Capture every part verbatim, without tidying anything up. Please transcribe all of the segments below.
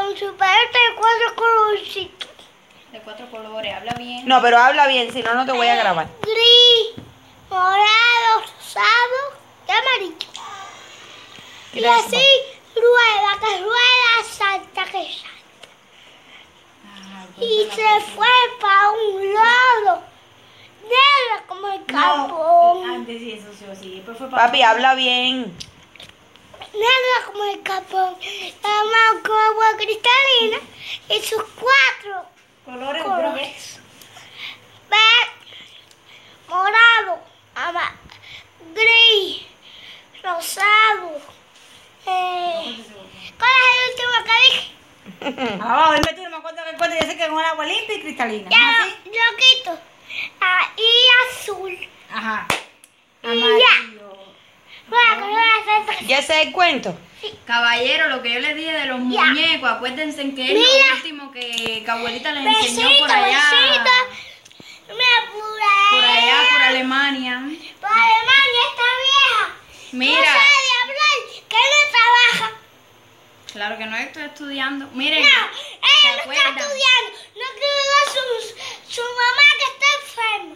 con su paleta de cuatro colorcitos. De cuatro colores, habla bien. No, pero habla bien, si no, no te voy a grabar. Gris, morado, rosado y amarillo. Y Mira eso, así rueda, que rueda, salta, que salta. Ah, Y cuéntala se por fue para un lado. Negra como el favor. capón. No, antes sí, eso sí, sí. Después fue para Papi, habla bien. Negra como el capón. Mamá con agua cristalina y sus cuatro colores colores. gruesos. Verde, morado, ama, gris, rosado. Eh, ¿Cuál es el último que dije? Abajo, dime tú, no me acuerdo que cuento. Yo sé que con agua limpia y cristalina. ¿No es Ya, así? yo quito. Ah, y azul. Ajá. Y Amarillo. Rueda, que rueda, salta, que ¿Ya sé el cuento? Caballero, lo que yo les dije de los Ya. muñecos, acuérdense que es Mira. lo último que, que abuelita les enseñó besito, por allá. besito. Me apuré. Por allá, por Alemania. Por Alemania, esta vieja. Mira. No sabe hablar, que no trabaja. Claro que no estoy estudiando. Miren. No, ¿se ella no está acuerdan? estudiando. No quiere ver a su, su mamá que está enferma.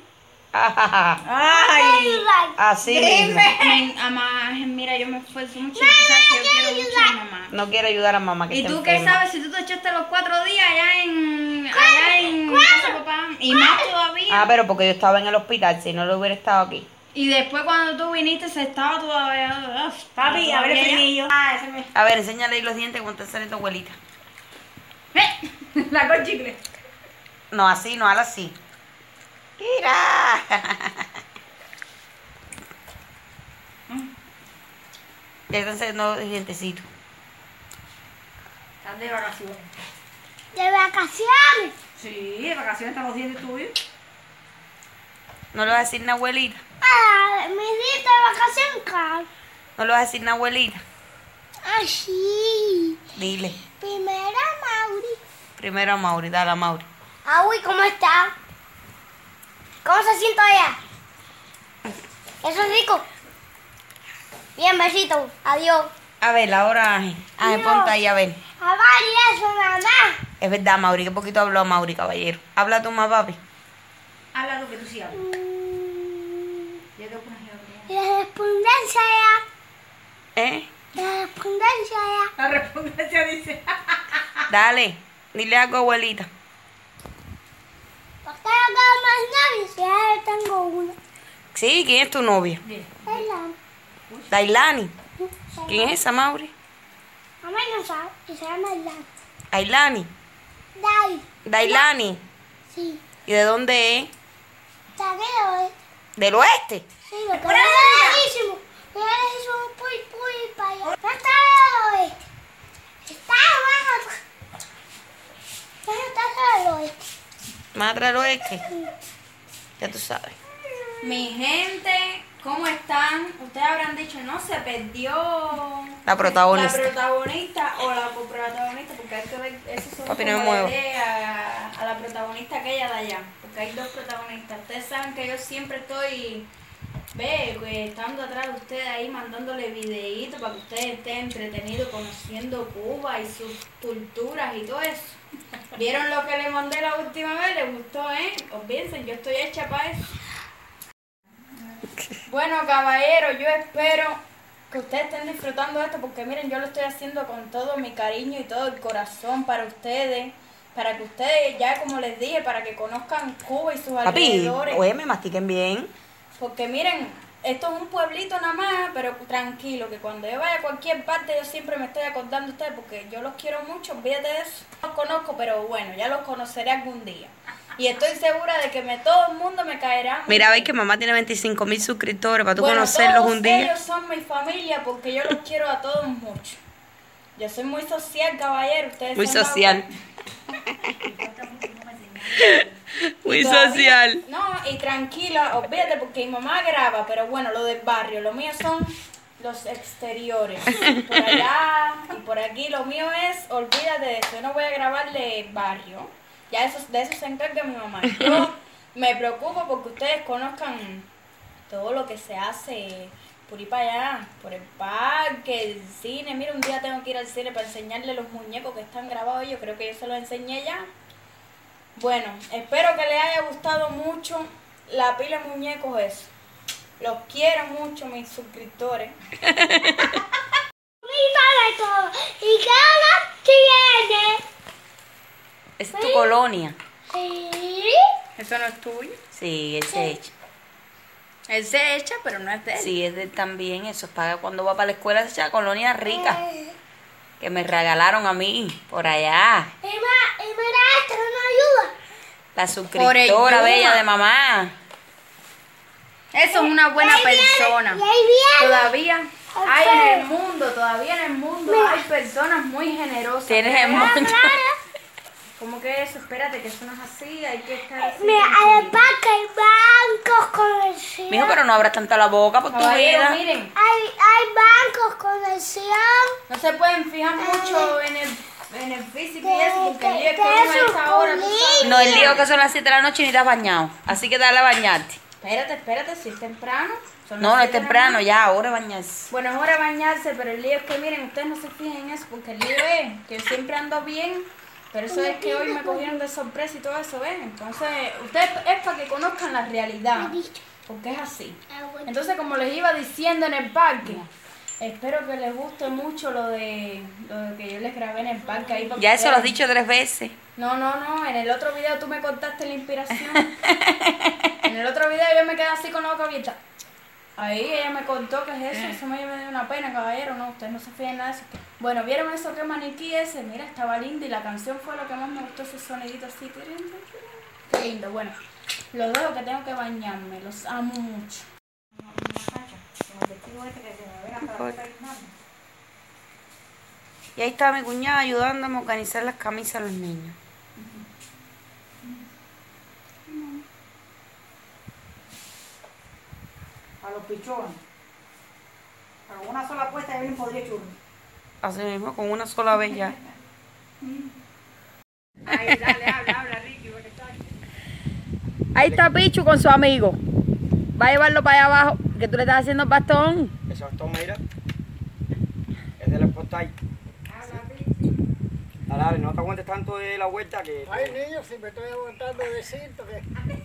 Ay. Así mismo. Men, ama, mira, yo me esfuerzo mucho. Tú sabes que yo quiero mucho a mi mamá. No quiere ayudar a mamá que ¿Y está tú qué enferma. sabes si tú te echaste los cuatro días allá en. allá en casa de papá? Y más todavía. Ah, pero porque yo estaba en el hospital, si no lo hubiera estado aquí. Y después cuando tú viniste se estaba todavía. uf, Papi, a ver el todavía ya. frenillo. Ah, ese me... A ver, enséñale ahí los dientes cuando te sale tu abuelita. Eh, La con chicle. No, así, no, hazla así. Mira. Ya están saliendo los dientecitos. Estás de vacaciones. De vacaciones. Sí, de vacaciones están los dientes tuyos. No le vas a decir una abuelita. Ah, mis días de vacaciones, claro. No le vas a decir una abuelita. Ah, sí. Dile. Primera, Mauri. Primero a Mauri, dale a Mauri. Ah, uy, ¿cómo está? ¿Cómo se siente allá? ¿Eso es rico? Bien, besito. Adiós. A ver, ahora, Ángel. Ángel, No. ponte ahí, a ver. A ver, y eso, mamá. Es verdad, Mauri, que poquito habló a Mauri, caballero. Habla tú más, papi. Habla tú que tú sí hablas. Mm, Yo tengo una geografía. y la respondencia ya. ¿Eh? La respondencia ya. La respondencia dice. Dale, dile algo, abuelita. ¿Por qué no tengo más novios? Si ya tengo una. Sí, ¿quién es tu novia? Es la. Dailani. ¿Quién es esa, Mauri? Mamá no sabe. Y se llama Lan. Dailani. Dai. Dailani. Sí. ¿Y de dónde es? Está aquí lo es. ¿Del oeste? Sí, lo que es lejísimo. Lo es lejísimo, puy, puy, para allá. No está al oeste. Está abajo. No está al oeste. Más atrás del oeste. Ya tú sabes. Mi gente, ¿cómo están? Ustedes habrán dicho, no se perdió La protagonista. la protagonista o la coprotagonista, porque hay que ver, esos son Papi, como no me muevo. le dé a, a la protagonista aquella de allá, porque hay dos protagonistas. Ustedes saben que yo siempre estoy, ve, que estando atrás de ustedes ahí, mandándole videitos para que ustedes estén entretenidos conociendo Cuba y sus culturas y todo eso. ¿Vieron lo que le mandé la última vez? ¿Les gustó, eh? Olvídense, yo estoy hecha para eso. Bueno, caballeros, yo espero que ustedes estén disfrutando de esto porque miren, yo lo estoy haciendo con todo mi cariño y todo el corazón para ustedes, para que ustedes, ya como les dije, para que conozcan Cuba y sus Papi, alrededores. oye, me mastiquen bien. Porque miren, esto es un pueblito nada más, pero tranquilo, que cuando yo vaya a cualquier parte yo siempre me estoy acordando de ustedes porque yo los quiero mucho, olvídate de eso. No los conozco, pero bueno, ya los conoceré algún día. Y estoy segura de que me, todo el mundo me caerá. muy Mira, bien. ves que mamá tiene veinticinco mil suscriptores para tú Bueno, conocerlos todos un día. ellos son mi familia porque yo los quiero a todos mucho. Yo soy muy social, caballero. Ustedes Muy son social. Muy Y todavía- social. No, y tranquila, olvídate porque mi mamá graba, pero bueno, lo del barrio, lo mío son los exteriores. Por allá y por aquí, lo mío es, olvídate de eso, yo no voy a grabarle barrio. Ya eso, de eso se encarga mi mamá. Yo me preocupo porque ustedes conozcan todo lo que se hace por ir para allá, por el parque, el cine. Mira, un día tengo que ir al cine para enseñarle los muñecos que están grabados. Yo creo que yo se los enseñé ya. Bueno, espero que les haya gustado mucho la pila de muñecos eso. Los quiero mucho, mis suscriptores. Mi madre todo. ¿Y qué hora tiene? Es tu colonia. Sí. ¿Eso no es tuyo? Sí, él se echa. Él se echa, pero no es de él. Sí, es de él también. Eso paga cuando va para la escuela, se echa colonia rica. Que me regalaron a mí, por allá. Y, ma, y mira, esto no ayuda. La suscriptora Yuma. bella de mamá. Eso es una buena Y ahí viene, persona. y ahí viene. Todavía Ok. hay en el mundo, todavía en el mundo Mira. hay personas muy generosas. Tienes ¿Verdad? el mundo. ¿Cómo que eso? Espérate, que eso no es así, hay que estar así. Mira, tranquilito. al parque hay bancos comerciales. Mijo, pero no abras tanto la boca por tu Caballero, vida. miren, Hay, hay bancos comerciales. no se pueden fijar mucho en el, en el físico y eso, porque el día que Te- uno a te esta hora, tú sabes. No, el lío que son las siete de la noche y ni te has bañado. Así que dale a bañarte. Espérate, espérate, si es temprano. son No, las no es siete de la temprano, mañana. ya, ahora bañarse. Bueno, es hora de bañarse, pero el lío es que miren, ustedes no se fijen en eso, porque el lío es que yo siempre ando bien, pero eso es que hoy me cogieron de sorpresa y todo eso, ¿ven? Entonces, ustedes es para que conozcan la realidad, porque es así. Entonces, como les iba diciendo en el parque, espero que les guste mucho lo de, lo de que yo les grabé en el parque ahí. para Ya que eso lo has vean. dicho tres veces. No, no, no, en el otro video tú me contaste la inspiración. En el otro video yo me quedé así con la boca abierta. Ahí ella me contó que es eso, eso me dio una pena, caballero, no, ustedes no se fíen en nada de eso. Bueno, ¿vieron eso que maniquí ese? Mira, estaba lindo y la canción fue lo que más me gustó, ese sonidito así. Qué lindo, bueno, los dejo que tengo que bañarme, los amo mucho. Y ahí está mi cuñada ayudándome a organizar las camisas a los niños. A los pichones. Con una sola puesta ya vienen podría churro. Así mismo, con una sola vez ya. Ahí, dale, habla, habla, Ricky, porque está aquí. Ahí está Pichu con su amigo. Va a llevarlo para allá abajo, que tú le estás haciendo el bastón. Ese bastón, mira, es del Sportile. Dale, dale, no te aguantes tanto de la vuelta que... Ay, niño, si me estoy aguantando de cinto que...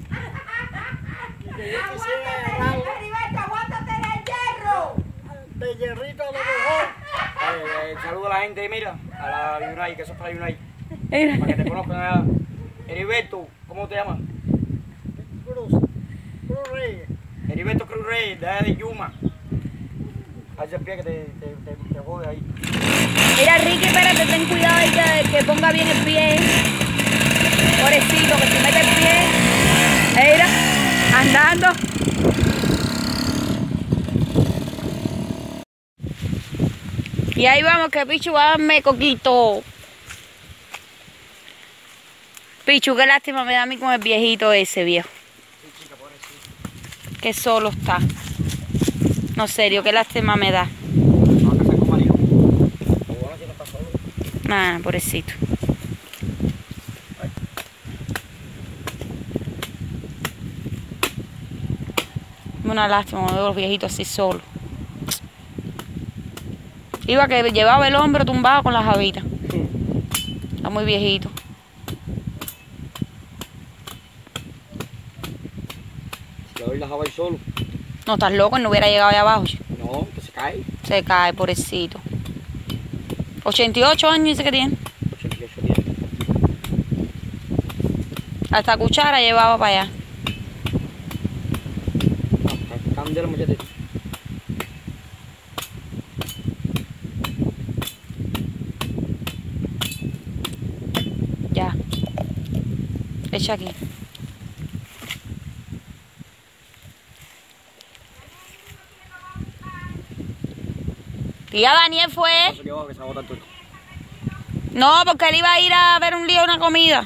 Y que yo quisiera agarrarlo ¡Aguántate del hierro! de hierrito a lo mejor. Eh, eh, saludo a la gente, mira, a la Yunay, que eso es para Yunay. Mira. Para que te conozcan a Heriberto, ¿cómo te llamas? Cruz, Cruz Reyes. Heriberto Cruz Reyes, de allá de Yuma. Haz el pie que te, te, te, te jode ahí. Mira, Ricky, espérate, ten cuidado ahí que, que ponga bien el pie. Pobrecito, que si mete el pie. Mira, andando. Y ahí vamos, que Pichu va a darme coquito. Pichu, qué lástima me da a mí con el viejito ese, viejo. Que solo está. No, serio, qué lástima me da. No, que se coma lío. Lo bueno si no está solo. Ah, pobrecito. Una lástima, me veo los viejitos así solos. Iba que llevaba el hombro tumbado con las jabitas. Está muy viejito. Si le doy la java ahí solo. No, estás loco, él no hubiera llegado allá abajo. No, que se cae. Se cae, pobrecito. ochenta y ocho años dice que tiene. ochenta y ocho días. Hasta cuchara llevaba para allá. Cambia la muchachita. Ya. Echa aquí. Tía Daniel fue. Paso aquí abajo que se va a botar todo. No, porque él iba a ir a ver un lío, una comida.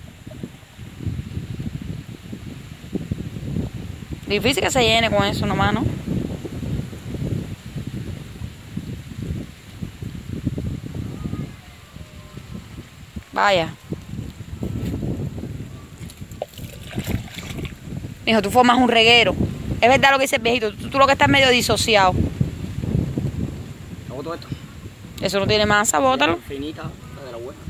Difícil que se llene con eso nomás, ¿no? Vaya. Mijo, tú formas un reguero. Es verdad lo que dice el viejito. Tú, tú lo que estás medio disociado. ¿Te boto esto? Eso no tiene masa, bótalo. Finita, la de la buena.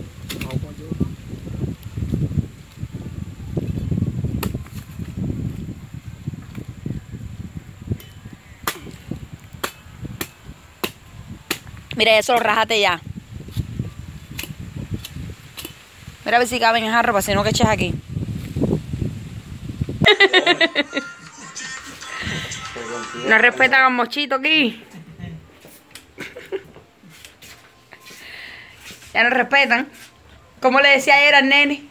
Mira, eso lo rájate ya. Mira a ver si cabe en el jarro, para si no que eches aquí. No respetan al mochito aquí. Ya no respetan. ¿Cómo le decía ayer al nene?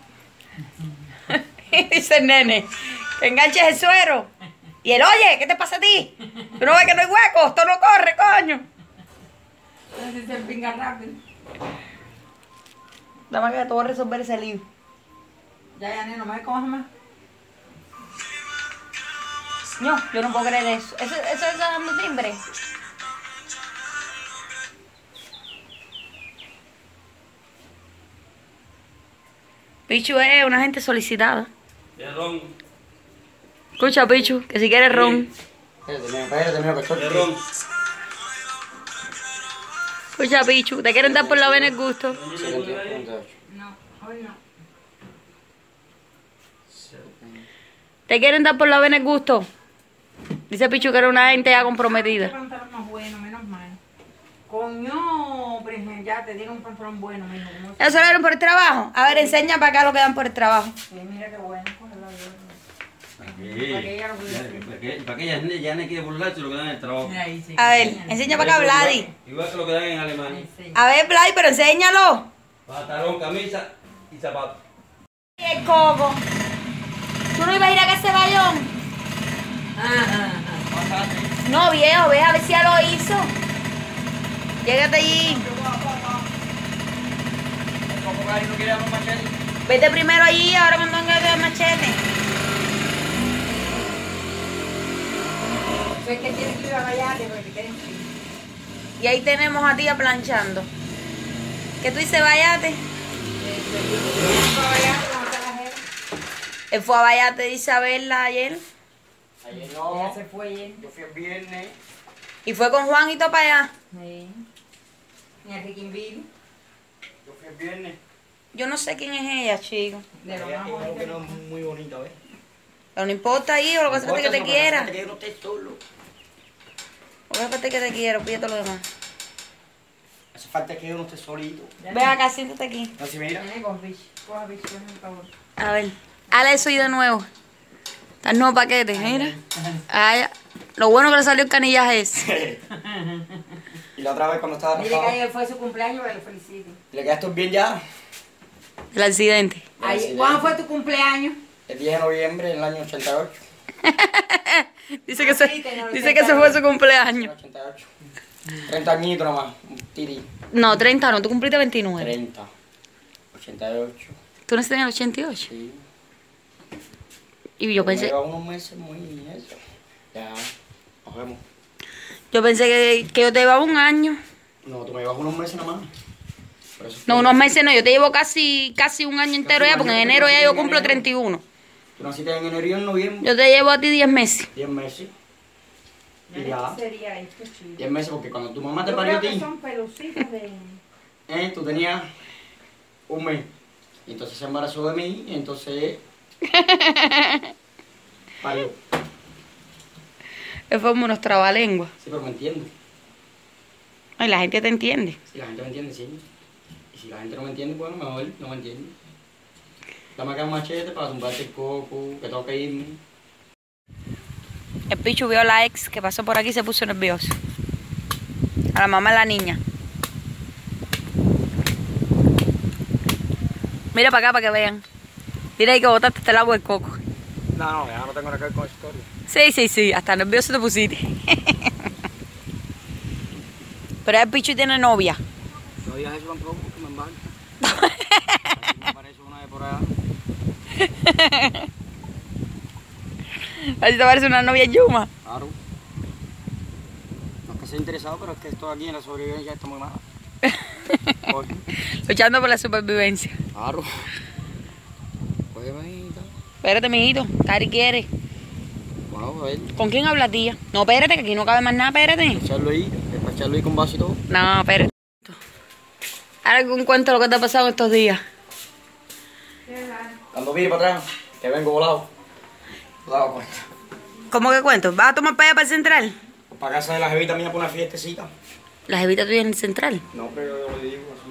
Dice el nene, que enganches el suero. Y él, oye, ¿qué te pasa a ti? ¿Tú no ves que no hay huecos? Esto no corre, coño. Así se pinga rápido. Dame que te voy a resolver ese lío. Ya, ya, nene, no me cojas más. No, yo no puedo creer eso. ¿Eso, eso es dando timbre? Pichu es una gente solicitada. ¿Quieres ron? Escucha, Pichu, que si quieres ron. Espérate, espérate, mira, que estoy. ¿Quieres ron? Escucha, Pichu, ¿te quieren dar por la vena el gusto? No, hoy no. ¿Te quieren dar por la vena el gusto? Dice Pichu que era una gente ya Este comprometida. pantalón más bueno, menos mal. Coño, Brigen, ya te dieron un pantalón bueno, mijo. ¿Cómo se- ¿Eso lo dieron por el trabajo? A ver, enseña para acá lo que dan por el trabajo. Sí, mira qué bueno, pues la verdad. ¿Para Para que qué? ella lo pudiera Ya, ¿Para qué? ¿Para qué? Ya, ne- ya no quiere burlarse lo que dan en el trabajo. Mira ahí, sí. A ver, enseña para acá, Vladi. Igual que lo que dan en Alemania. Sí. A ver, Vladi, pero enséñalo. Pantalón, camisa y zapatos. Y el coco. ¿Tú no ibas a ir a ese bayón? No, viejo, ve a ver si ya lo hizo. Llégate allí. ¿No quieres dar un machete? Vete primero allí, ahora me mandan el machete. Eso es que tienes que ir a Vallarte porque te queden fríos. Y ahí tenemos a tía planchando. ¿Qué tú dices, Vallate? Él fue a Vallate de Isabela ayer. Ayer Ya no. se fue ayer. Yo fui el viernes. Y fue con Juan y todo para allá. Sí. Ni a Riquinville. Yo fui el viernes. Yo no sé quién es ella, chico. De lo Ella más dijo bonito. que no es muy bonita, ¿ves? Pero no importa, hijo, lo que pasa es que te quiera. Que yo no esté solo. Lo que pasa es que te quiero, pídete lo demás. Hace falta que yo no esté solito. Ven acá, siéntate aquí. No, si mira. Nene, con bicho. Coja bicho, por favor. A ver, hale eso y de nuevo. Está el nuevo paquete, mira. Ay, lo bueno que le salió el canillaje es. Y la otra vez cuando estaba Mire que arrastrado. ayer fue su cumpleaños, que lo felicito. ¿Le quedaste bien ya? El accidente. Ayer- ¿Cuándo fue tu cumpleaños? El diez de noviembre del año ochenta y ocho. Dice que, se, Sí, que no, dice que ese fue su cumpleaños. ochenta y ocho. treinta añitos nomás. Un tiri. No, treinta no, tú cumpliste veintinueve. treinta. ochenta y ocho. Tú naciste en el ochenta y ocho. Sí. Y yo Me pensé, lleva unos meses muy eso. Ya. Nos vemos. yo pensé que, que yo te llevaba un año. No, tú me llevas unos meses nomás. Por eso No, que- unos meses no, yo te llevo casi casi un año entero Casi ya, un porque en año, enero ya porque yo en cumplo enero- treinta y uno. Tú naciste en enero y en noviembre. Yo te llevo a ti diez meses. diez meses. Y Nene, ya. ¿qué sería esto, chico? diez meses porque cuando tu mamá te Yo parió a creo que ti, son pelucitas de... eh, tú tenías un mes. Y entonces se embarazó de mí y entonces parió. Es como unos trabalenguas. Sí, pero me entiendes. Ay, la gente te entiende. Si la gente me entiende, sí. Y si la gente no me entiende, bueno, mejor no me entiende. Dame acá un machete para tumbarte el coco, que tengo que irme. El Pichu vio a la ex que pasó por aquí y se puso nervioso. A la mamá de la niña. Mira para acá para que vean. Mira ahí que botaste este agua del coco. No, no, ya no tengo nada que ver con esa historia. Sí, sí, sí, hasta nervioso te pusiste. Pero el Pichu tiene novia. No digas eso tampoco porque me embarca. Me parece una de por allá. A ver si te parece una novia Yuma. Claro. No es que sea interesado, pero es que esto aquí en la sobrevivencia está muy mala. Oye, Luchando por la supervivencia. Vamos a ver. ¿Con quién habla, tía? No, espérate, que aquí no cabe más nada, espérate. Echarlo ahí, para echarlo ahí con vaso y todo. No, espérate. Ahora un cuento lo que te ha pasado estos días. Cuando mire para atrás, que vengo volado. No daba cuenta. ¿Cómo que cuento? ¿Vas a tomar para allá para el central? Para casa de la jevita mía por una fiestecita. La jevita tuya en el central. No, pero yo le digo así.